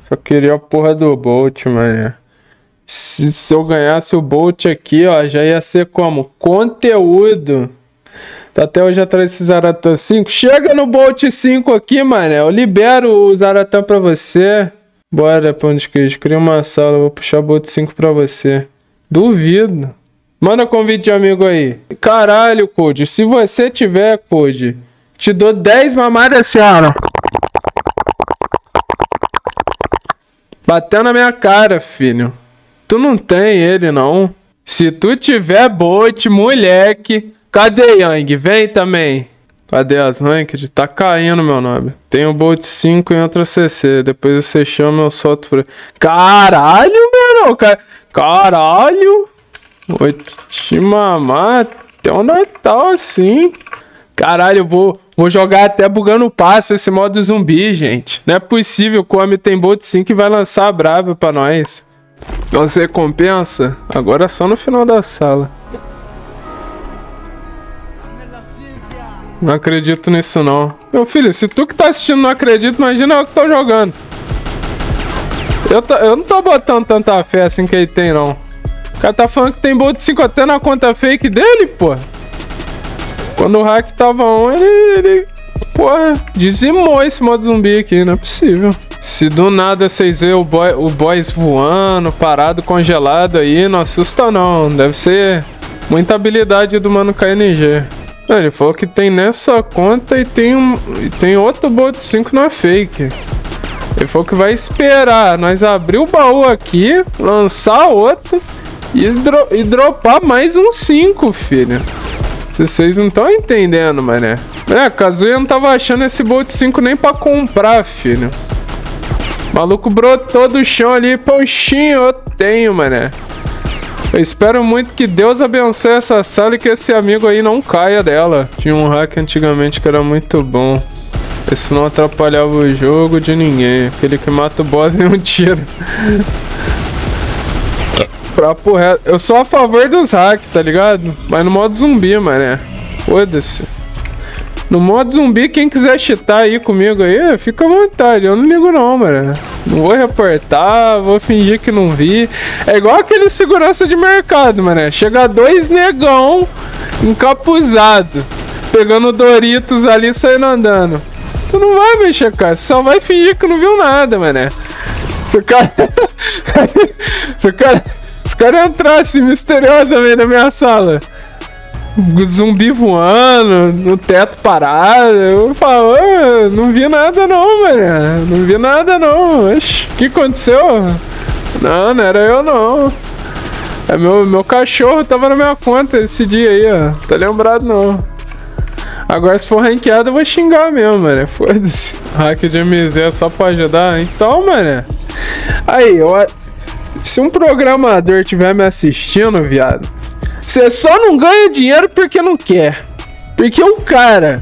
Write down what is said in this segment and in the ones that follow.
Só queria a porra do Bolt, mano. Se eu ganhasse o Bolt aqui, ó, já ia ser como? Conteúdo. Tá até hoje atrás desse Zaratan 5. Chega no Bolt 5 aqui, mano. Eu libero o Zaratan pra você. Bora, pão de queijo. Cria uma sala. Eu vou puxar o Bolt 5 pra você. Duvido. Manda convite de amigo aí. Caralho, Code. Se você tiver, Code, te dou 10 mamadas, senhora. Bateu na minha cara, filho. Tu não tem ele, não. Se tu tiver Bolt, moleque... Cadê, Yang? Vem também. Cadê as ranked? Tá caindo meu nome. Tem o Bolt 5 e outra CC. Depois você chama, eu solto pra... Caralho, meu irmão. Caralho. Vou te mamar até o Natal, assim. Caralho, eu vou jogar até bugando o passo esse modo zumbi, gente. Não é possível que o homem tem Bolt 5 e vai lançar a brava pra nós. Você recompensa? Agora é só no final da sala. Não acredito nisso, não. Meu filho, se tu que tá assistindo não acredita, imagina eu que tô jogando. Eu não tô botando tanta fé assim que ele tem, não. O cara tá falando que tem Bolt 5 até na conta fake dele, pô. Quando o hack tava on, ele porra, dizimou esse modo zumbi aqui, não é possível. Se do nada vocês verem o boys voando, parado, congelado aí, não assusta não. Deve ser muita habilidade do mano KNG. Ele falou que tem nessa conta e tem outro Bolt 5 na fake. Ele falou que vai esperar nós abrir o baú aqui, lançar outro e dropar mais um 5, filho. Vocês não estão entendendo, mané. É, Kazuya não tava achando esse Bolt 5 nem pra comprar, filho. O maluco brotou do chão ali, poxinho, eu tenho, mané. Eu espero muito que Deus abençoe essa sala e que esse amigo aí não caia dela. Tinha um hack antigamente que era muito bom. Isso não atrapalhava o jogo de ninguém. Aquele que mata o boss em um tiro. Papo reto. Eu sou a favor dos hacks, tá ligado? Mas no modo zumbi, mané. Foda-se. No modo zumbi, quem quiser cheatar aí comigo aí, fica à vontade. Eu não ligo não, mano. Não vou reportar, vou fingir que não vi. É igual aquele segurança de mercado, mano. Chega 2 negão encapuzado, pegando Doritos ali e saindo andando. Tu não vai mexer, cara. Você só vai fingir que não viu nada, mano. Se o cara entrasse misteriosamente na minha sala, zumbi voando, no teto parado, eu falo, não vi nada não, mano. Não vi nada não. Oxi, o que aconteceu? Não era eu não. É meu cachorro tava na minha conta esse dia aí, ó. Tá lembrado não. Agora se for ranqueado eu vou xingar mesmo, mano. Foda-se. Hack de MZ é só pra ajudar. Então, mano. Aí, se um programador estiver me assistindo, viado, você só não ganha dinheiro porque não quer. Porque o cara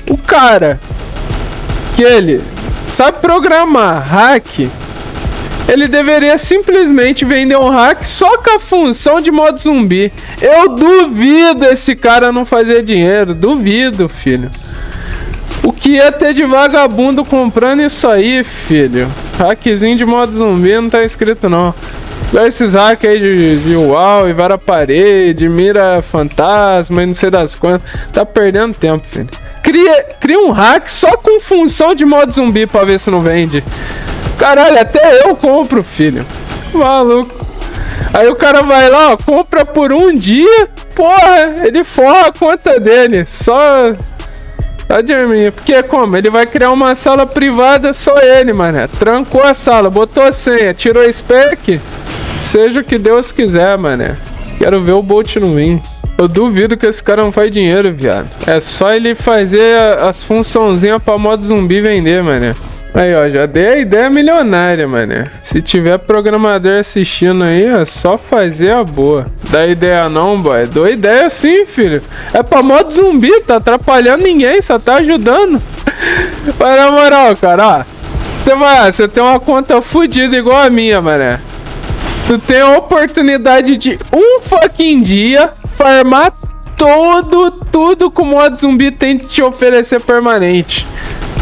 que ele sabe programar hack, ele deveria simplesmente vender um hack só com a função de modo zumbi. Eu duvido esse cara não fazer dinheiro. Duvido, filho. O que ia ter de vagabundo comprando isso aí, filho? Hackzinho de modo zumbi não tá escrito não. Esses hacks aí de UAU e vara parede, mira fantasma e não sei das quantas. Tá perdendo tempo, filho. Cria um hack só com função de modo zumbi pra ver se não vende. Caralho, até eu compro, filho. Maluco. Aí o cara vai lá, ó, compra por um dia. Porra, ele forra a conta dele. Só... Tá dormindo. Porque como? Ele vai criar uma sala privada, só ele, mano. Trancou a sala, botou a senha, tirou a spec. Seja o que Deus quiser, mano. Quero ver o Bolt no win. Eu duvido que esse cara não faz dinheiro, viado. É só ele fazer as funçãozinhas pra modo zumbi vender, mano. Aí, ó, já dei a ideia milionária, mano. Se tiver programador assistindo aí, é só fazer a boa. Dá ideia não, boy. Dou ideia sim, filho. É pra modo zumbi, tá atrapalhando ninguém, só tá ajudando. Mas na moral, cara, ó. Você tem uma conta fodida igual a minha, mané. Tu tem a oportunidade de um fucking dia farmar tudo que o modo zumbi tem de te oferecer permanente.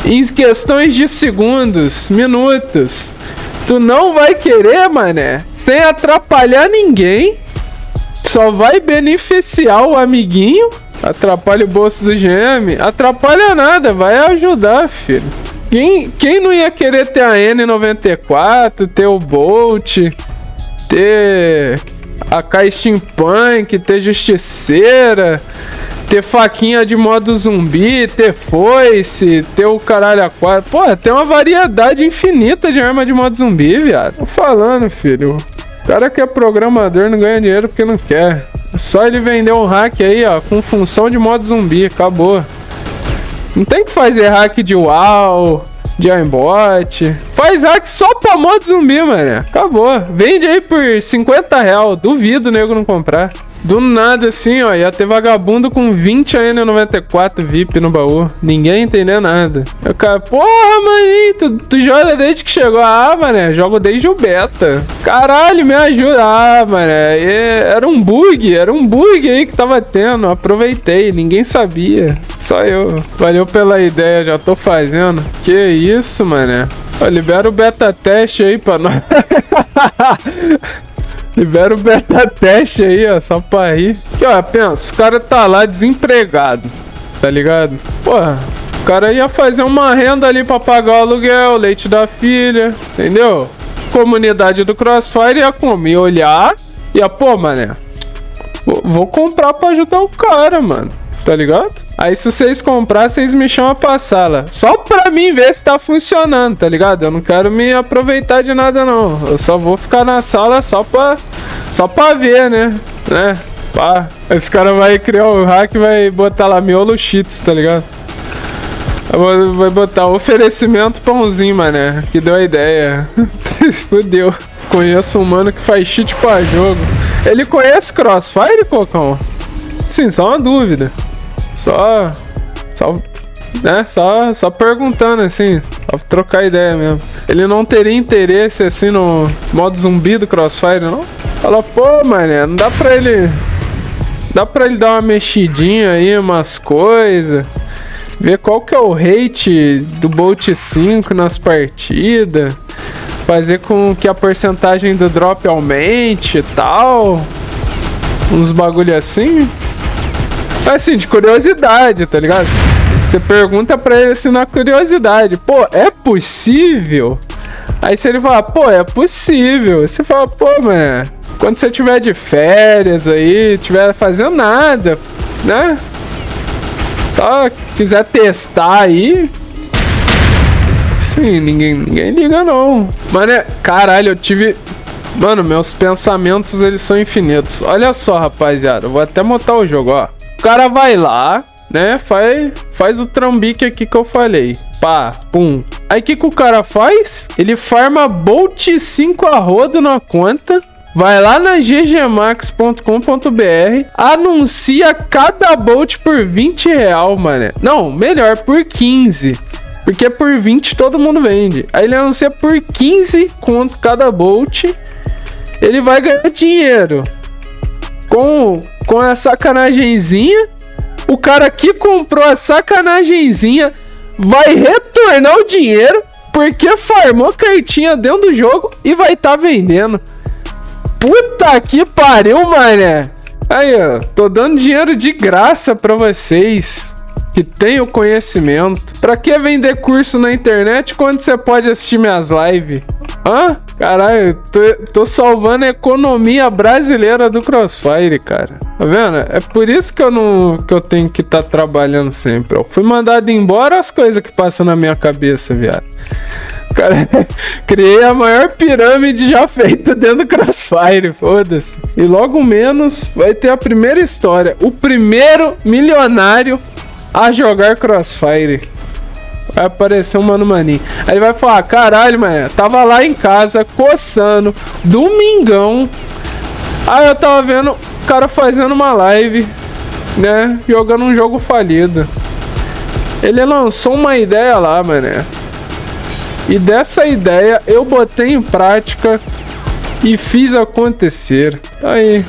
em questões de segundos, minutos. Tu não vai querer, mané, sem atrapalhar ninguém. Só vai beneficiar o amiguinho. Atrapalha o bolso do GM. Atrapalha nada, vai ajudar, filho. Quem não ia querer ter a N94, ter o Bolt, ter a K Steampunk, ter Justiceira, ter faquinha de modo zumbi, ter foice, ter o caralho a quatro. Pô, tem uma variedade infinita de arma de modo zumbi, viado. Tô falando, filho. O cara que é programador não ganha dinheiro porque não quer. É só ele vender um hack aí, ó, com função de modo zumbi. Acabou. Não tem que fazer hack de UAU, de aimbot. Faz hack só pra modo zumbi, mano. Acabou. Vende aí por R$50. Duvido o nego não comprar. Do nada assim, ó, ia ter vagabundo com 20 N94 VIP no baú. Ninguém entendeu nada. Eu, cara, porra, maninho, tu joga desde que chegou. Ah, mané, jogo desde o beta. Caralho, me ajuda. Ah, mané, era um bug aí que tava tendo. Aproveitei, ninguém sabia. Só eu. Valeu pela ideia, já tô fazendo. Que isso, mané. Ó, libera o beta teste aí pra nós. Libera o beta teste aí, ó, só pra rir. Aqui, ó, pensa, o cara tá lá desempregado, tá ligado? Porra, o cara ia fazer uma renda ali pra pagar o aluguel, o leite da filha, entendeu? Comunidade do Crossfire ia como? Ia olhar, ia, pô, mané, vou comprar pra ajudar o cara, mano, tá ligado? Aí se vocês comprar, vocês me chamam pra sala. Só pra mim ver se tá funcionando, tá ligado? Eu não quero me aproveitar de nada, não. Eu só vou ficar na sala só pra ver, né? Pá. Esse cara vai criar o hack e vai botar lá miolo cheats, tá ligado? Vai botar oferecimento pãozinho, mané. Que deu a ideia. Fudeu. Conheço um mano que faz cheat pra jogo. Ele conhece Crossfire, Cocão? Sim, só uma dúvida. Só perguntando assim, só trocar ideia mesmo. Ele não teria interesse assim no modo zumbi do Crossfire, não? Fala, pô, mané, não dá pra ele. Dá pra ele dar uma mexidinha aí, umas coisas. Ver qual que é o rate do Bolt 5 nas partidas. Fazer com que a porcentagem do drop aumente e tal. Uns bagulho assim. Assim, de curiosidade, tá ligado? Você pergunta pra ele assim na curiosidade. Pô, é possível? Aí se ele falar, pô, é possível. Você fala, pô, mano, quando você tiver de férias aí, tiver fazendo nada, né? Só quiser testar aí. Sim, ninguém liga não. Mano, caralho, eu tive... Mano, meus pensamentos, eles são infinitos. Olha só, rapaziada, eu vou até montar o jogo, ó. O cara vai lá, né, faz o trambique aqui que eu falei. Pá, pum. Aí o que o cara faz? Ele farma Bolt 5 a rodo na conta. Vai lá na ggmax.com.br, anuncia cada Bolt por R$20, mano. Não, melhor, por 15. Porque por 20 todo mundo vende. Aí ele anuncia por 15 conto cada Bolt. Ele vai ganhar dinheiro. Com a sacanagemzinha. O cara que comprou a sacanagemzinha vai retornar o dinheiro porque farmou cartinha dentro do jogo e vai estar vendendo. Puta que pariu, mané. Aí, ó, tô dando dinheiro de graça pra vocês que tem o conhecimento. Pra que vender curso na internet quando você pode assistir minhas lives? Hã? Caralho, tô salvando a economia brasileira do Crossfire, cara. Tá vendo? É por isso que eu tenho que estar trabalhando sempre. Eu fui mandado embora, as coisas que passam na minha cabeça, viado. Cara, criei a maior pirâmide já feita dentro do Crossfire, foda-se. E logo menos vai ter a primeira história. O primeiro milionário a jogar Crossfire. Vai aparecer um mano maninho. Aí ele vai falar, caralho, mano, tava lá em casa, coçando, domingão. Aí eu tava vendo o cara fazendo uma live, né, jogando um jogo falido. Ele lançou uma ideia lá, mané. E dessa ideia eu botei em prática e fiz acontecer. Tá aí.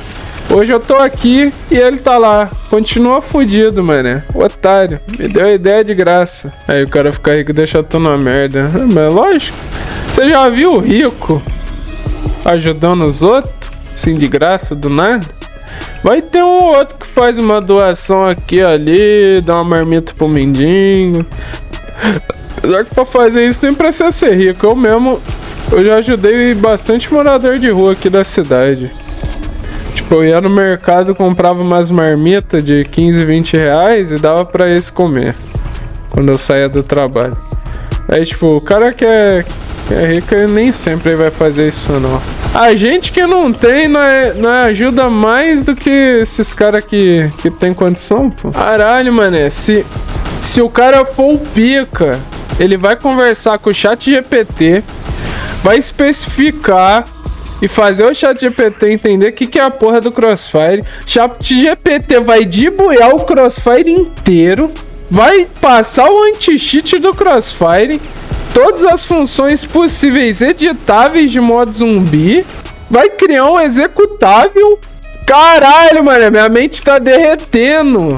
Hoje eu tô aqui e ele tá lá. Continua fudido, mané. Otário. Me deu a ideia de graça. Aí o cara fica rico e deixa tu na merda. Mas lógico. Você já viu o rico ajudando os outros? Assim, de graça, do nada? Vai ter um outro que faz uma doação aqui ali, dá uma marmita pro mendigo. Apesar que pra fazer isso tem pra ser rico. Eu mesmo, eu já ajudei bastante morador de rua aqui da cidade. Tipo, eu ia no mercado, comprava umas marmitas de 15, 20 reais e dava pra eles comer quando eu saía do trabalho. Aí, tipo, o cara que é rico, ele nem sempre vai fazer isso, não. A gente que não tem, não ajuda mais do que esses caras que tem condição, pô. Caralho, mané, se o cara for o pica, ele vai conversar com o ChatGPT, vai especificar e fazer o ChatGPT entender o que é a porra do Crossfire. ChatGPT vai debuiar o Crossfire inteiro, vai passar o anti-cheat do Crossfire, todas as funções possíveis editáveis de modo zumbi, vai criar um executável. Caralho, mano, minha mente tá derretendo.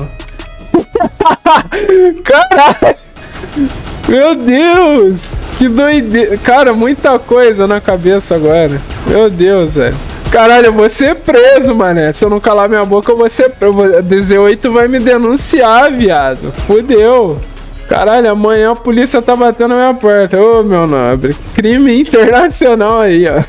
Caralho. Meu Deus, que doideira. Cara, muita coisa na cabeça agora. Meu Deus, velho. Caralho, eu vou ser preso, mané. Se eu não calar minha boca, eu vou ser preso. A DZ8 vai me denunciar, viado. Fudeu. Caralho, amanhã a polícia tá batendo na minha porta. Ô, meu nobre. Crime internacional aí, ó.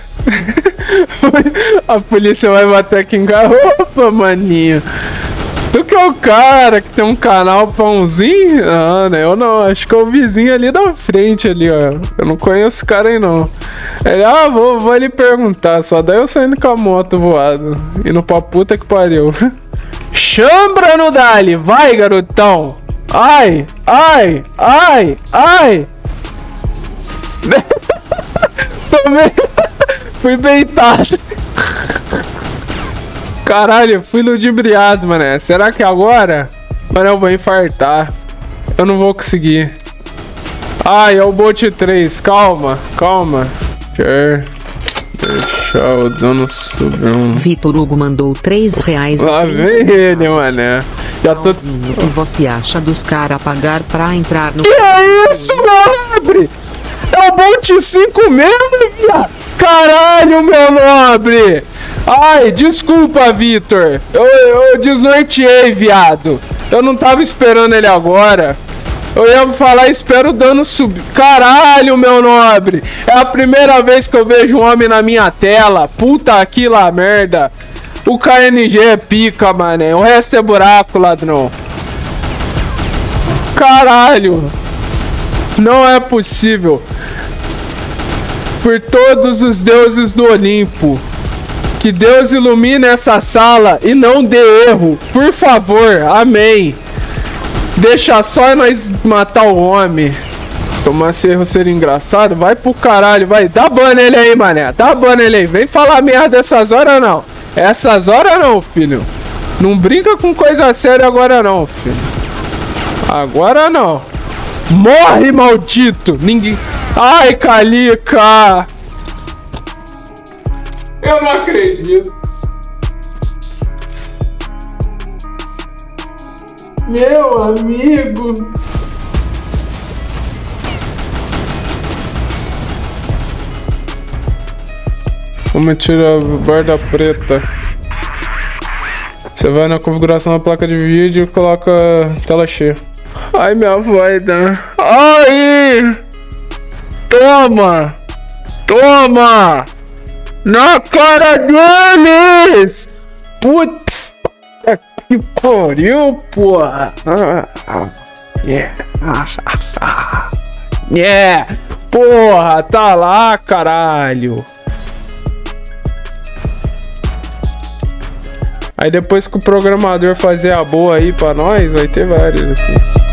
A polícia vai bater aqui em casa. Opa, maninho. Tu que é o cara que tem um canal pãozinho? Ah, né? Eu não, acho que é o vizinho ali da frente ali, ó. Eu não conheço o cara aí, não. Ele, vou lhe perguntar. Só daí eu saindo com a moto voado. Indo pra puta que pariu. Chambra no Dali. Vai, garotão. Ai, ai, ai, ai. Tomei. Fui beitado. Caralho, fui ludibriado, mané. Será que agora? Mano, eu vou infartar. Eu não vou conseguir. Ai, é o bot 3. Calma, calma. Deixa o dano subir um. Vitor Hugo mandou R$3. Lá vem ele, mané. Já tô... O que você acha dos caras pagar pra entrar no... Que é isso, meu nobre? É o bot 5 mesmo, viado? Caralho, meu nobre. Ai, desculpa, Vitor. Eu desnorteei, viado. Eu não tava esperando ele agora. Eu ia falar, espero o dano subir. Caralho, meu nobre. É a primeira vez que eu vejo um homem na minha tela. Puta que lá, merda. O KNG é pica, mané. O resto é buraco, ladrão. Caralho. Não é possível. Por todos os deuses do Olimpo. Que Deus ilumine essa sala e não dê erro. Por favor, amém. Deixa só nós matar o homem. Se tomar esse erro ser engraçado, vai pro caralho, vai. Dá ban nele aí, mané. Dá ban nele aí. Vem falar merda essas horas, não. Essas horas não, filho. Não brinca com coisa séria agora não, filho. Agora não. Morre, maldito. Ninguém... Ai, Calica. Eu não acredito. Meu amigo. Vamos tirar a borda preta. Você vai na configuração da placa de vídeo e coloca tela cheia. Ai, minha voz, né? Ai! Toma! Toma! Na cara deles! Puta que pariu, porra! Yeah! Yeah! Porra, tá lá, caralho! Aí depois que o programador fazer a boa aí pra nós, vai ter vários aqui.